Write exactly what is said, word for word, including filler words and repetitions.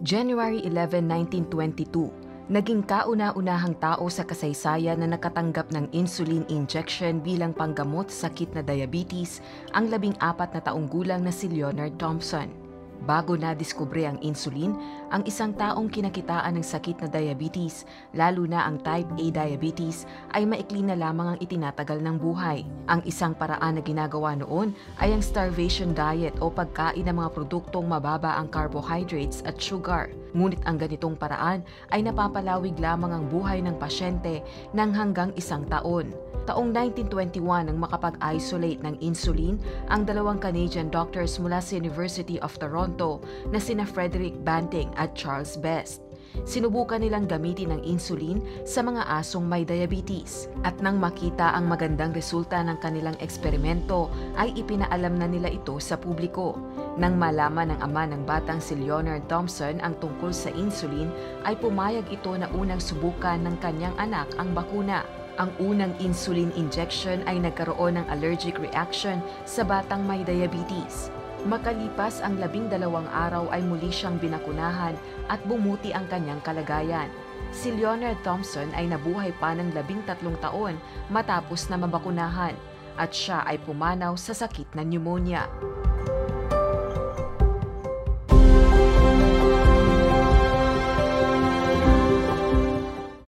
January eleventh, nineteen twenty-two, naging kauna-unahang tao sa kasaysayan na nakatanggap ng insulin injection bilang panggamot sa sakit na diabetes ang labing apat na taong gulang na si Leonard Thompson. Bago na-diskubre ang insulin, ang isang taong kinakitaan ng sakit na diabetes, lalo na ang type A diabetes, ay maikli na lamang ang itinatagal ng buhay. Ang isang paraan na ginagawa noon ay ang starvation diet o pagkain ng mga produktong mababa ang carbohydrates at sugar. Ngunit ang ganitong paraan ay napapalawig lamang ang buhay ng pasyente ng hanggang isang taon. Taong nineteen twenty-one nang makapag-isolate ng insulin ang dalawang Canadian doctors mula sa University of Toronto na sina Frederick Banting at Charles Best. Sinubukan nilang gamitin ang insulin sa mga asong may diabetes at nang makita ang magandang resulta ng kanilang eksperimento ay ipinaalam na nila ito sa publiko. Nang malaman ng ama ng batang si Leonard Thompson ang tungkol sa insulin ay pumayag ito na unang subukan ng kanyang anak ang bakuna. Ang unang insulin injection ay nagkaroon ng allergic reaction sa batang may diabetes. Makalipas ang labing dalawang araw ay muli siyang binakunahan at bumuti ang kanyang kalagayan. Si Leonard Thompson ay nabuhay pa ng labing tatlong taon matapos na mabakunahan at siya ay pumanaw sa sakit na pneumonia.